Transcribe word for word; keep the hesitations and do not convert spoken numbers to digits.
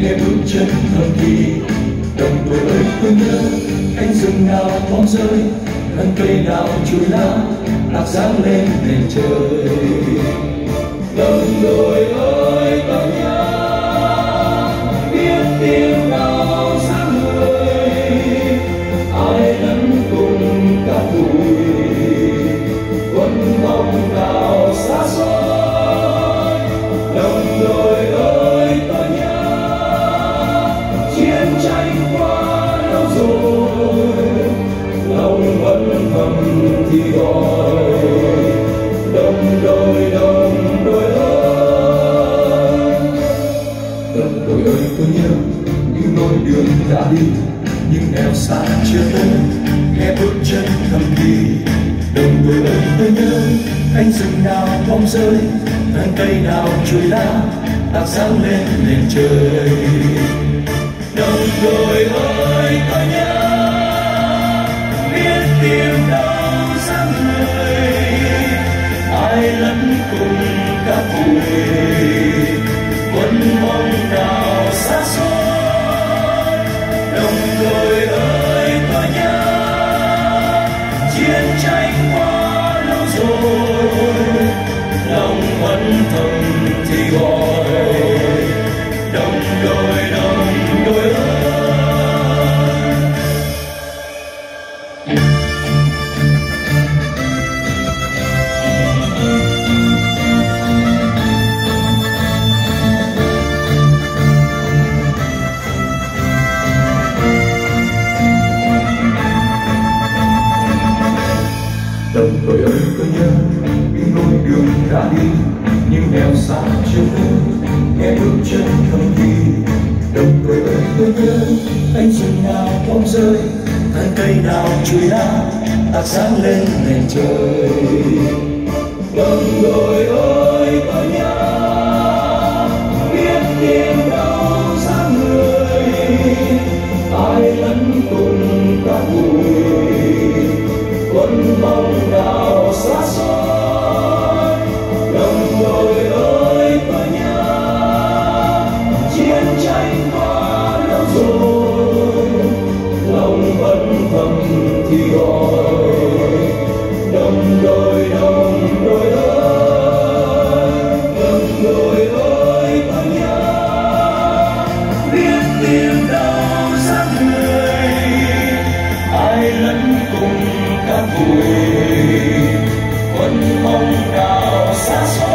nghe bước chân thầm thì. Đồng tuổi ơi tôi nhớ cánh rừng nào bóng rơi, thân cây nào chùi lá lạc dáng lên nền trời. Đồng đội ơi tôi nhớ biết tiếng nào sáng người, ai lẫn cùng cả tuổi quân vọng nào xa xôi. Đồng đội ơi tôi nhớ chiến tranh qua lâu rồi, lòng vẫn thầm thì gọi. Đồng đội đồng đội ơi, đồng đội ơi tôi nhớ những lối đường đã đi, những nẻo xa chưa tới, nghe bước chân thầm thì. Đồng đội ơi tôi nhớ cánh rừng nào bóng rơi, thân cây nào chùi lá lạc sáng lên nền trời. Đồng đội ơi tôi nhớ biết tìm đâu dáng người, ai lẫn cùng cả tuổi quân mong nào xa xôi. Đồng đội ơi tôi nhớ chiến tranh qua lâu rồi, lòng vẫn thầm thì gọi. Đồng đội đồng đội ơi. Đồng đội ơi tôi nhớ những lối đường đã đi, những nẻo xa chưa tới, nghe bước chân thầm thì. Đồng đội ơi tôi nhớ cánh rừng nào bóng rơi, thân cây nào chùi lá lạc sáng lên nền trời. Đồng đội ơi tôi nhớ biết tìm đâu dáng người, ai lẫn cùng cả tuổi quân mong nào xa xôi. Đồng đội ơi tôi nhớ chiến tranh qua lâu rồi, lòng vẫn thầm thì gọi. Đồng đội đồng đội ơi, đồng đội ơi tôi nhớ biết tìm đâu dáng người, ai lẫn cùng cả tuổi quân mong nào xa xôi.